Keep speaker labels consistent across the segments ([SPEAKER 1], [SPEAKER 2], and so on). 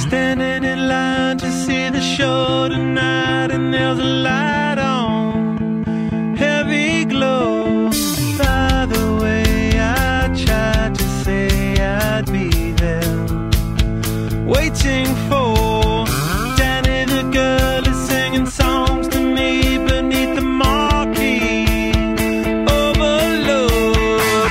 [SPEAKER 1] Standing in line to see the show tonight, and there's a light on, heavy glow. By the way, I tried to say I'd be there, waiting for Danny the girl is singing songs to me beneath the marquee. Overload.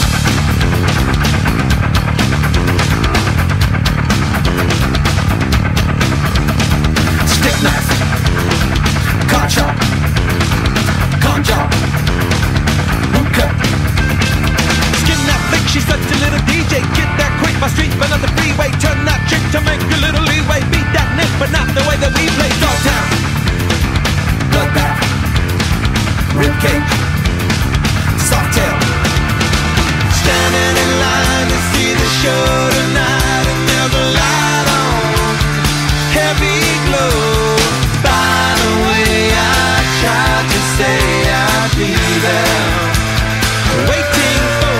[SPEAKER 1] Stick knife, car chop, con job, boot cut. Skin that flick, she's such a little DJ. Get that quick, my street, but not the freeway. Turn that trick to make a little leeway. Beat that nick, but not the way that we play. Dogtown, bloodbath, ribcage, softail. Standing in line to see the show tonight, and there's a light on, heavy glow. By the way, I tried to say I'd be there, waiting for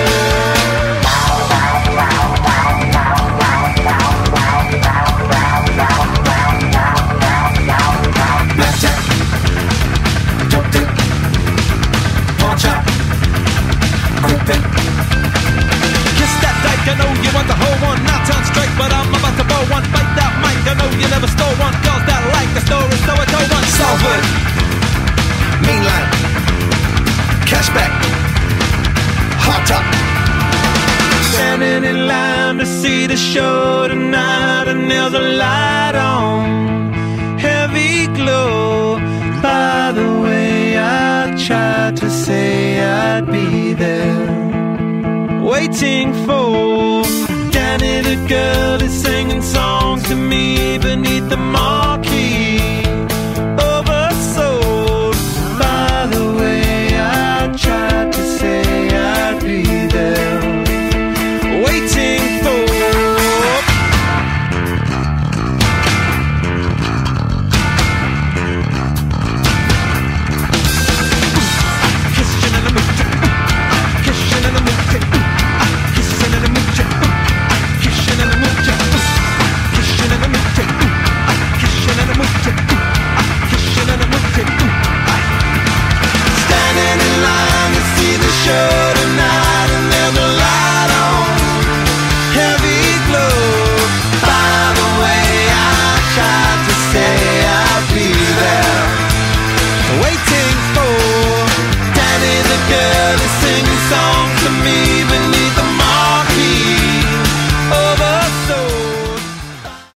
[SPEAKER 1] blackjack, dope dick, pawn shop, quick pick. Kiss that dyke, I know you want the whole one. Now turn straight, but I'm about to blow one. Bite that mic, I know you never stole one. Girls that like the story, so I told one. Salford, mean line, cashback, hot top. Standing in line to see the show tonight, and there's a light on, heavy glow. By the way, I tried to say I'd be there, waiting for Danny the girl is singing songs to me beneath the marquee. Oversold. By the way, I tried to say I'd be there, waiting for kissing in the mood, kissing in the mood, kissing in the mood, kissing in the mood, kissing in the mood, kissing in the mood, kissing in the mood. Standing in line to see the show